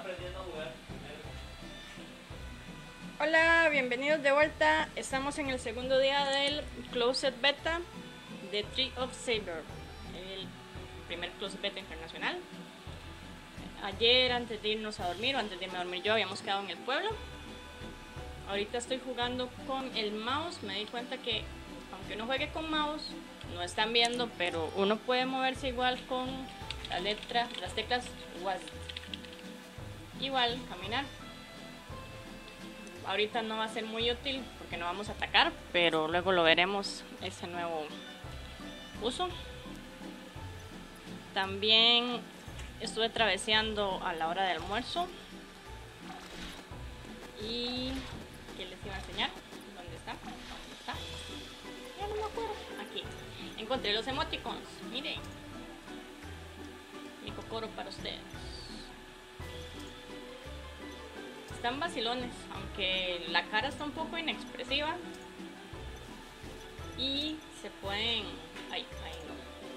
Hola, bienvenidos de vuelta. Estamos en el segundo día del Closed Beta de Tree of Saber, el primer Closed Beta internacional. Ayer, antes de irnos a dormir, o antes de irme a dormir yo, habíamos quedado en el pueblo. Ahorita estoy jugando con el mouse. Me di cuenta que, aunque uno juegue con mouse, no están viendo, pero uno puede moverse igual con las teclas WASD. Igual, caminar. Ahorita no va a ser muy útil porque no vamos a atacar, pero luego lo veremos ese nuevo uso. También estuve traveseando a la hora del almuerzo. Y ¿qué les iba a enseñar? ¿Dónde está? ¿Dónde está? Ya no me acuerdo. Aquí. Encontré los emoticons. Miren. Mi cocoro para ustedes. Están vacilones, aunque la cara está un poco inexpresiva. Y se pueden... Ay, no.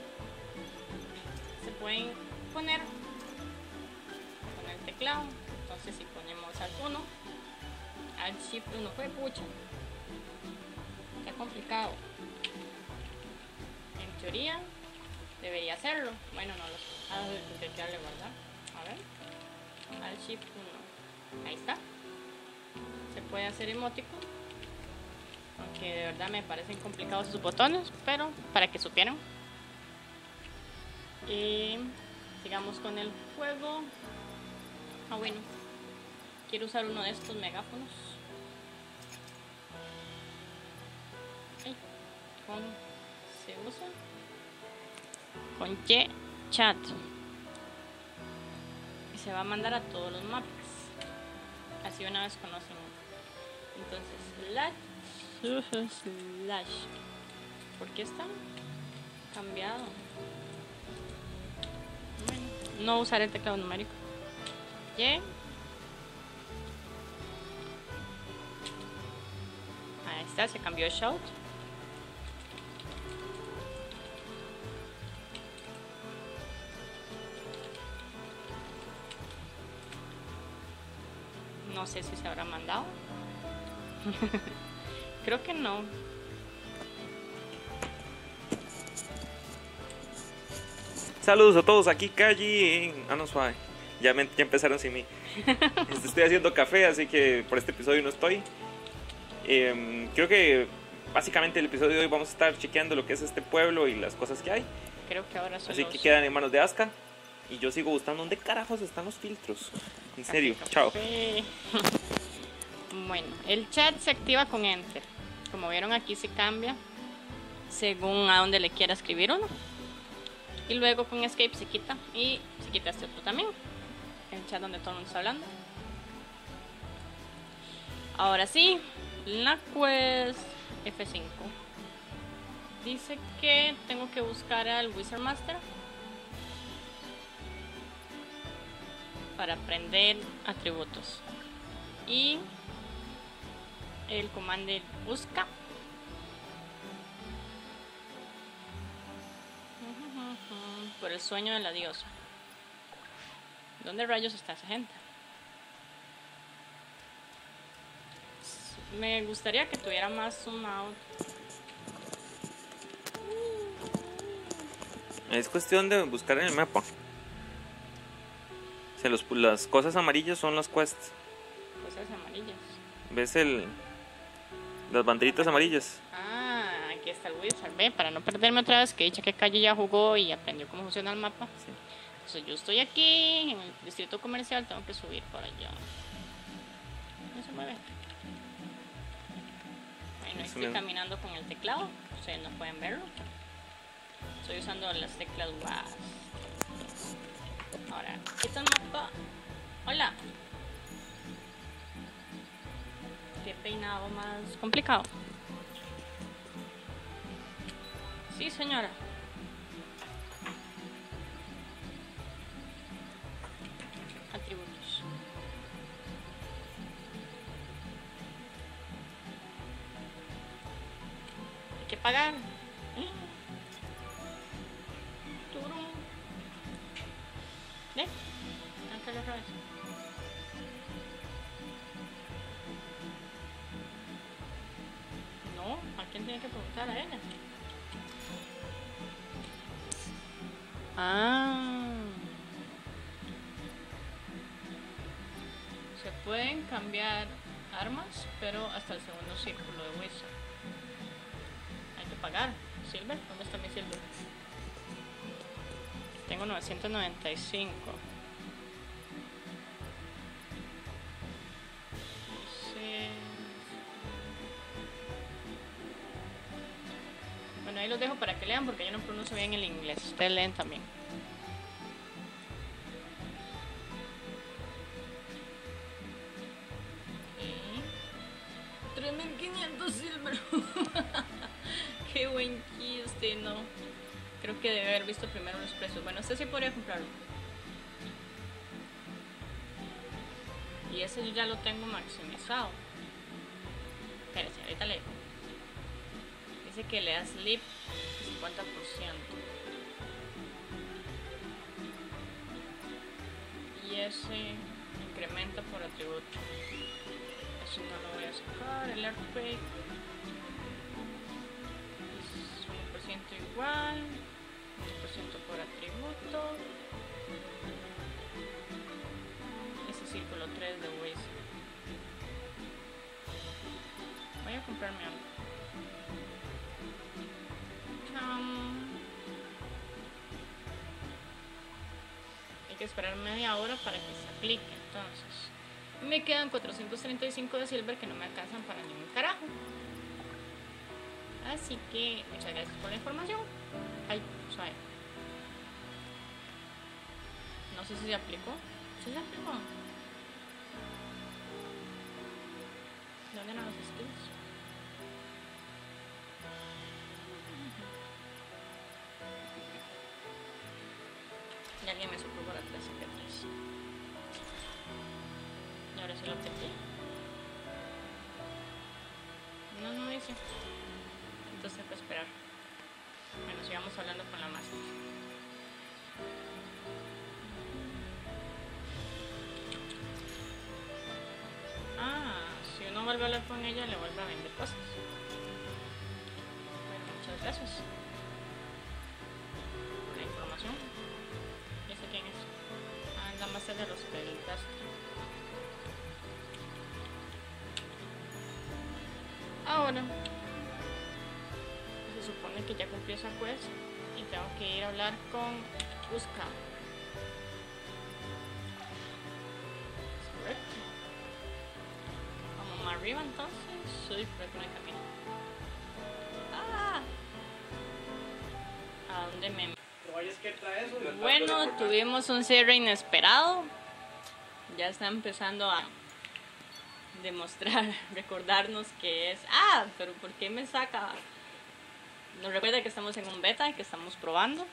Se pueden poner con el teclado. Entonces si ponemos Alt 1, Alt Shift 1, fue pucha. Está complicado. En teoría debería hacerlo. Bueno, no lo sé. Hay que darle guardar. A ver. Alt Shift 1. Ahí está. Se puede hacer emoticon, aunque de verdad me parecen complicados sus botones, pero para que supieran. Sigamos con el juego. Bueno, quiero usar uno de estos megáfonos. Se usa con Y chat y se va a mandar a todos los mapas. Así una vez conocen. Entonces, slash. ¿Por qué está cambiado? Bueno, no usaré el teclado numérico. Y ahí está, se cambió el shout. No sé si se habrá mandado. Creo que no. Saludos a todos, aquí Calle. No suave. Ya empezaron sin mí. Estoy haciendo café, así que por este episodio no estoy. Creo que básicamente el episodio de hoy vamos a estar chequeando lo que es este pueblo y las cosas que hay. Creo que ahora son así que quedan en manos de Aska. Y yo sigo buscando dónde carajos están los filtros. En serio, chao. Bueno, el chat se activa con Enter. Como vieron, aquí se cambia según a dónde le quiera escribir uno. Y luego con Escape se quita. Y se quita este otro también. El chat donde todo el mundo está hablando. Ahora sí, la quest F5 dice que tengo que buscar al Wizard Master para aprender atributos. Y el comando busca. Por el sueño de la diosa. ¿Dónde rayos está esa gente? Me gustaría que tuviera más zoom out. Es cuestión de buscar en el mapa. O sea, las cosas amarillas son las quests. Cosas amarillas. ¿Ves las banderitas amarillas? Aquí está el Wizard. Ve, para no perderme otra vez, que dicha que Calle ya jugó y aprendió cómo funciona el mapa. Sí. Entonces yo estoy aquí en el distrito comercial, tengo que subir para allá. No se mueve. Bueno, estoy caminando con el teclado. Ustedes no pueden verlo. Estoy usando las teclas WASD. Ahora, ¿qué tal mapa? Hola. Qué peinado más complicado. Sí, señora. Atributos. Hay que pagar. Turum. ¿Ve? Acá lo revés. ¿Quién tiene que preguntar a ella? Ah. Se pueden cambiar armas, pero hasta el segundo círculo de Wizard. Hay que pagar. Silver, ¿dónde está mi Silver? Tengo 995. Sí. Bueno, ahí los dejo para que lean porque yo no pronuncio bien el inglés. Ustedes leen también. Okay. 3500 Silver. Qué buen chiste, no. Creo que debe haber visto primero los precios. Bueno, este sí podría comprarlo. Y ese yo ya lo tengo maximizado. Espérense, ahorita le digo. Dice que le da sleep 50%. Y ese incrementa por atributo. Eso no lo voy a sacar. El earthquake es 1% igual. 1% por atributo. Ese círculo 3 de Wiz. Voy a comprarme algo. Hay que esperar media hora para que se aplique. Entonces, me quedan 435 de silver que no me alcanzan para ningún carajo. Así que muchas gracias por la información. Ay, suave. No sé si se aplicó. ¿Sí se aplicó? ¿Dónde eran los skills? Y alguien me sopló por atrás en P3. Y ahora sí lo obtení. No, no dice. Entonces hay que esperar. Bueno, sigamos hablando con la master. Ah, si uno vuelve a hablar con ella, le vuelve a vender cosas. Bueno, muchas gracias por la información. ¿Y ese quién es? Ah, es la master de los pelitas. Ahora se supone que ya cumplí esa quest y tengo que ir a hablar con Uska. ¿Es correcto? Vamos más arriba entonces. Soy por el camino. ¡Ah! ¿A dónde me...? Bueno, tuvimos un cierre inesperado. Ya está empezando a demostrar, recordarnos que es... ¡Ah! Pero ¿por qué me saca...? Nos recuerda que estamos en un beta y que estamos probando.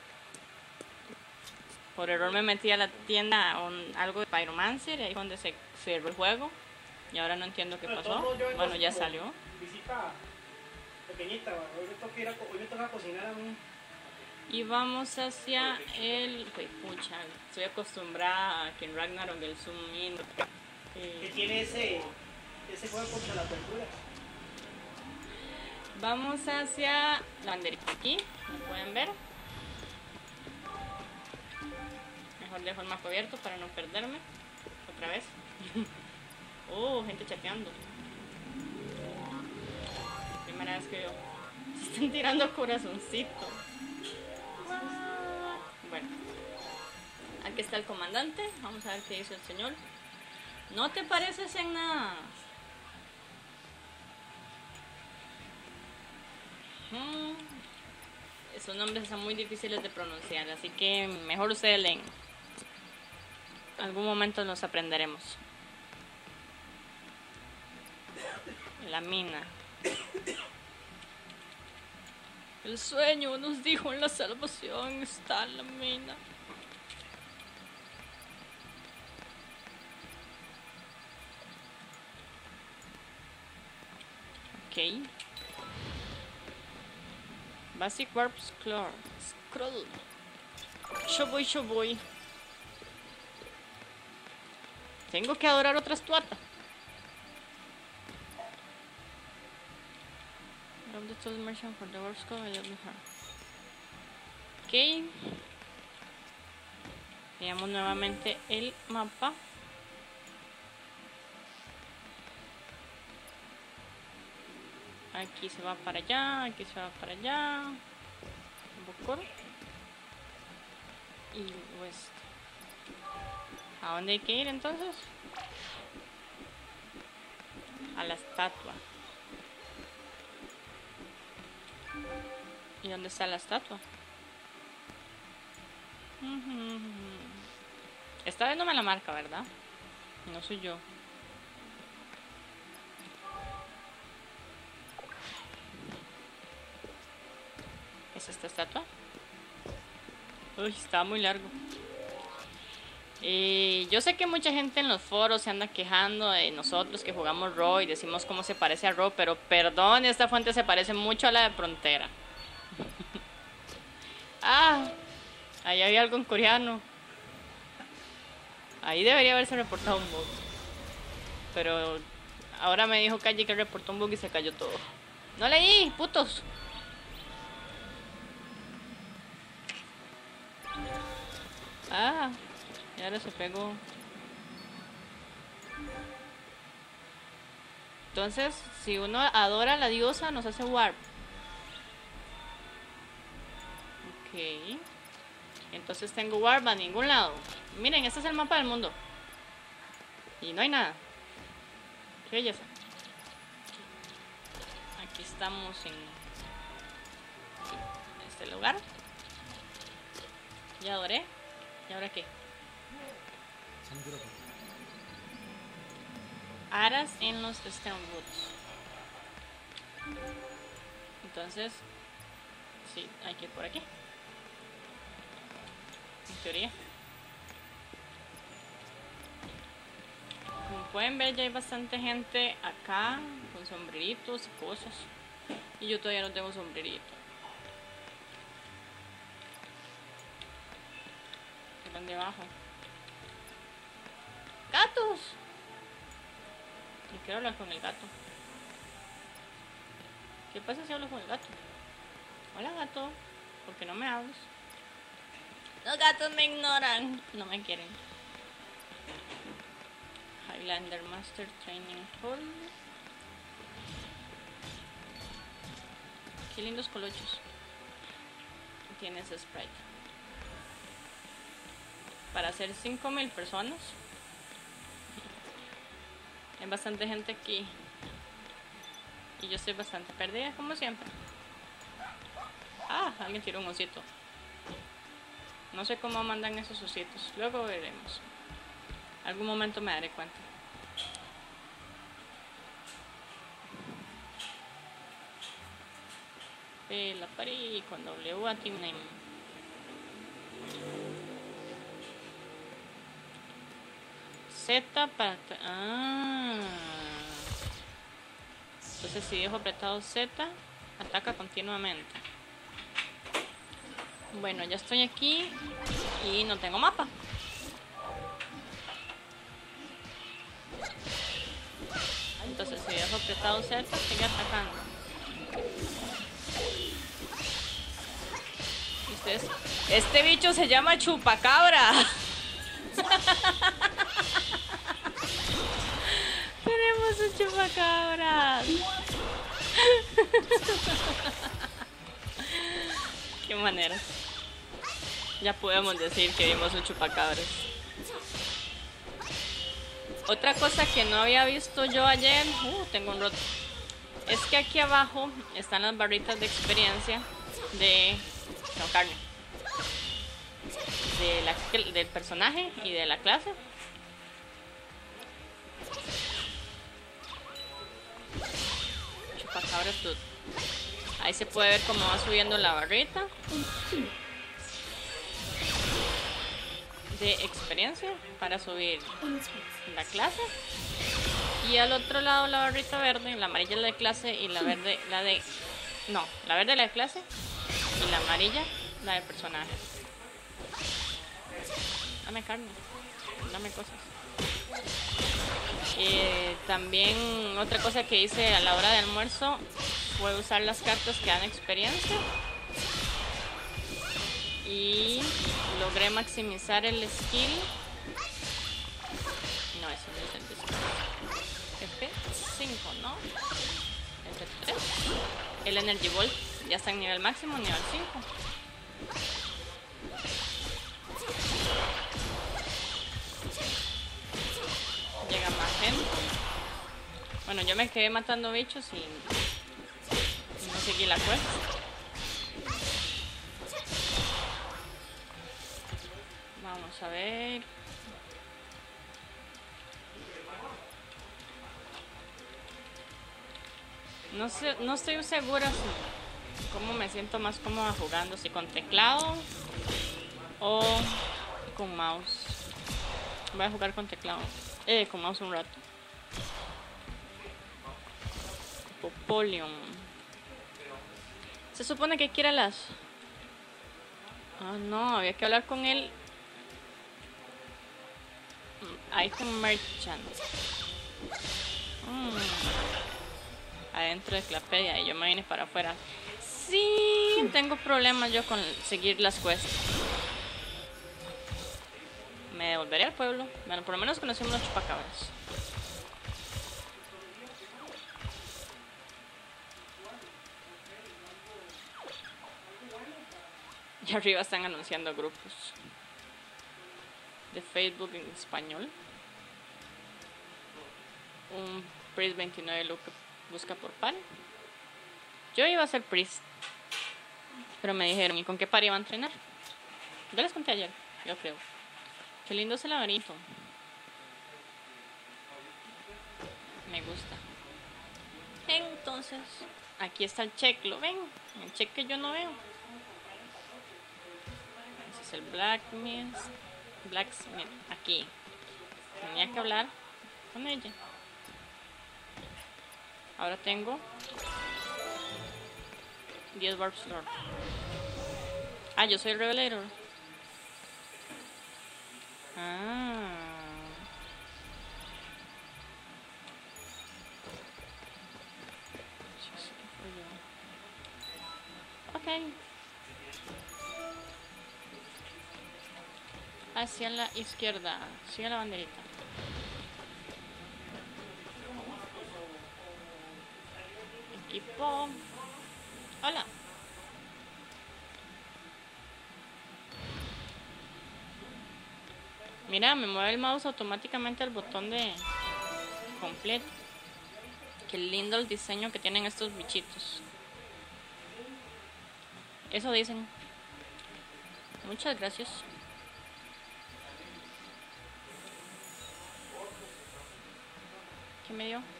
Por error me metí a la tienda algo de Pyromancer, ahí donde se cerró el juego. Y ahora no entiendo qué pasó. Bueno, ya salió. Visita pequeñita, hoy me toca cocinar a mí. Y vamos hacia el... Pucha, estoy acostumbrada a que en Ragnarok el zoom in... Que tiene ese juego contra las verduras. Vamos hacia la banderita aquí, ¿lo pueden ver? Mejor dejo el mapa abierto para no perderme. Otra vez. Oh, gente chateando. Primera vez que yo. Se están tirando corazoncito. Bueno. Aquí está el comandante. Vamos a ver qué dice el señor. No te pareces en nada. Esos nombres son muy difíciles de pronunciar, así que mejor ustedes leen. En algún momento los aprenderemos. La mina. El sueño nos dijo en la salvación está en la mina. Ok. Basic Warp Scroll. Yo voy. Tengo que adorar otra estuata. Grab the tool merchant for the work scope. Ok. Veamos nuevamente el mapa. Aquí se va para allá, aquí se va para allá. Bocor. Y oeste. ¿A dónde hay que ir entonces? A la estatua. ¿Y dónde está la estatua? Esta vez no me la marca, ¿verdad? No soy yo. ¿Es esta estatua? Uy, está muy largo. Yo sé que mucha gente en los foros se anda quejando de nosotros que jugamos Raw y decimos cómo se parece a Raw, pero perdón, esta fuente se parece mucho a la de Frontera. Ah, ahí había algo en coreano. Ahí debería haberse reportado un bug. Pero ahora me dijo Kaji que reportó un bug y se cayó todo. No leí, putos. Ah, y ahora se pegó. Entonces, si uno adora a la diosa, nos hace warp. Ok. Entonces tengo warp a ningún lado. Miren, este es el mapa del mundo. Y no hay nada. Qué belleza. Aquí estamos en este lugar. Ya adoré. ¿Y ahora qué? Aras en los Stonewood. Entonces, sí, hay que ir por aquí. En teoría. Como pueden ver, ya hay bastante gente acá con sombreritos y cosas. Y yo todavía no tengo sombrerito. Están debajo. ¡Gatos! Y quiero hablar con el gato. ¿Qué pasa si hablo con el gato? Hola, gato. ¿Por qué no me hablas? Los gatos me ignoran. No me quieren. Highlander Master Training Hall. Qué lindos colochos. Tienes Sprite. Para hacer 5000 personas. Hay bastante gente aquí. Y yo estoy bastante perdida, como siempre. Ah, alguien tiró un osito. No sé cómo mandan esos ositos. Luego veremos. Algún momento me daré cuenta. La parí con W a Team Name. Z para... Entonces si dejo apretado Z, ataca continuamente. Bueno, ya estoy aquí y no tengo mapa. Entonces si dejo apretado Z, sigue atacando. Este bicho se llama chupacabra. Tenemos un chupacabras. Qué manera. Ya podemos decir que vimos un chupacabras. Otra cosa que no había visto yo ayer, tengo un roto, es que aquí abajo están las barritas de experiencia de carne, del personaje y de la clase. Chupacabras Tut. Ahí se puede ver cómo va subiendo la barrita de experiencia para subir la clase. Y al otro lado la barrita verde, la amarilla es la de clase y la verde la de... No, la verde la de clase y la amarilla la de personaje. Dame carne, dame cosas. También otra cosa que hice a la hora de almuerzo voy a usar las cartas que dan experiencia. Y logré maximizar el skill. No, eso no es el skill. F5, ¿no? F3. El Energy Ball ya está en nivel máximo, nivel 5. Llega más gente. Bueno, yo me quedé matando bichos y no seguí la quest. Vamos a ver. No sé, no estoy segura si cómo me siento más cómoda jugando, si con teclado o con mouse. Voy a jugar con teclado, con mouse un rato. Popolium. Se supone que quiere las... Ah, no, había que hablar con él. Item Merchant. Adentro de Clapedia y yo me vine para afuera. Sí, tengo problemas yo con seguir las quests. Me devolveré al pueblo. Bueno, por lo menos conocemos los chupacabras. Y arriba están anunciando grupos de Facebook en español. Un Priest 29 busca por pan. Yo iba a ser Priest, pero me dijeron, ¿y con qué par iba a entrenar? Yo les conté ayer, yo creo. Qué lindo ese laberinto. Me gusta. Entonces, aquí está el check, ¿lo ven? El check que yo no veo. Ese es el Blacksmith. Aquí. Tenía que hablar con ella. Ahora tengo 10 Warp Store. Ah, yo soy el Revelator. Ah. Ok. Hacia la izquierda. Sigue la banderita. Equipo. Hola. Mira, me mueve el mouse automáticamente al botón de completo. Qué lindo el diseño que tienen estos bichitos. Eso dicen. Muchas gracias. ¿Qué me dio?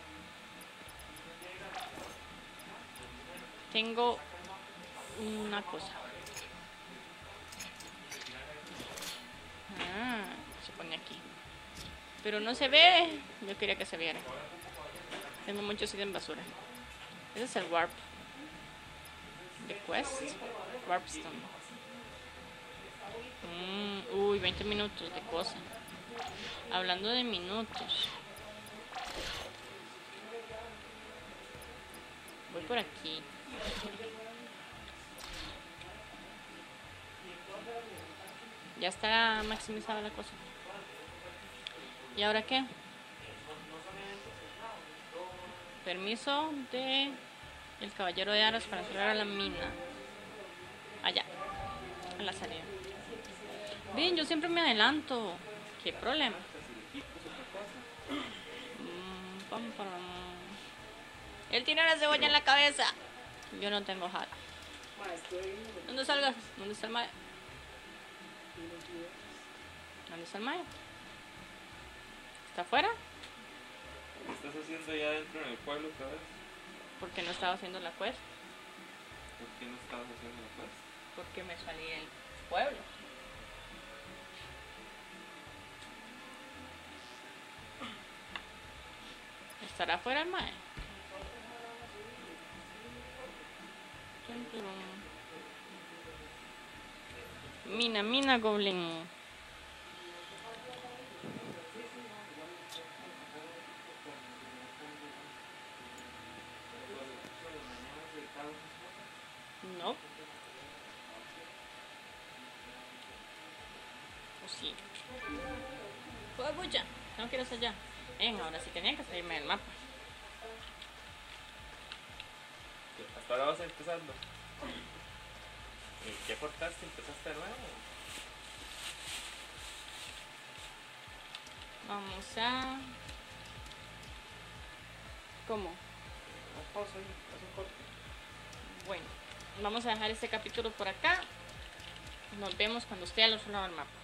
Tengo una cosa. Ah, se pone aquí. Pero no se ve. Yo quería que se viera. Tengo muchos sitios en basura. Ese es el Warp. The Quest. Warpstone. Uy, 20 minutos de cosa. Hablando de minutos. Voy por aquí. Ya está maximizada la cosa. ¿Y ahora qué? Permiso de el caballero de aras para entrar a la mina. Allá, a la salida. Bien, yo siempre me adelanto. ¿Qué problema? Él tiene una cebolla en la cabeza. Yo no tengo jala. ¿Dónde salgas? ¿Dónde está el mae? ¿Dónde está el mae? ¿Está afuera? ¿Qué estás haciendo ya dentro en el pueblo otra vez? ¿Por qué no estaba haciendo la quest? ¿Por qué no estabas haciendo la quest? Porque me salí del pueblo. ¿Estará afuera el mae? Mina, Goblin. sí. Pues ya, tengo que ir hasta allá. Ahora sí tenía que salirme del mapa. Hasta ahora vas empezando. ¿Ya cortaste? ¿Empezaste de nuevo? Vamos a... ¿Cómo? Haz pausa ahí, haz un corte. Bueno, vamos a dejar este capítulo por acá. Nos vemos cuando esté al otro lado del mapa.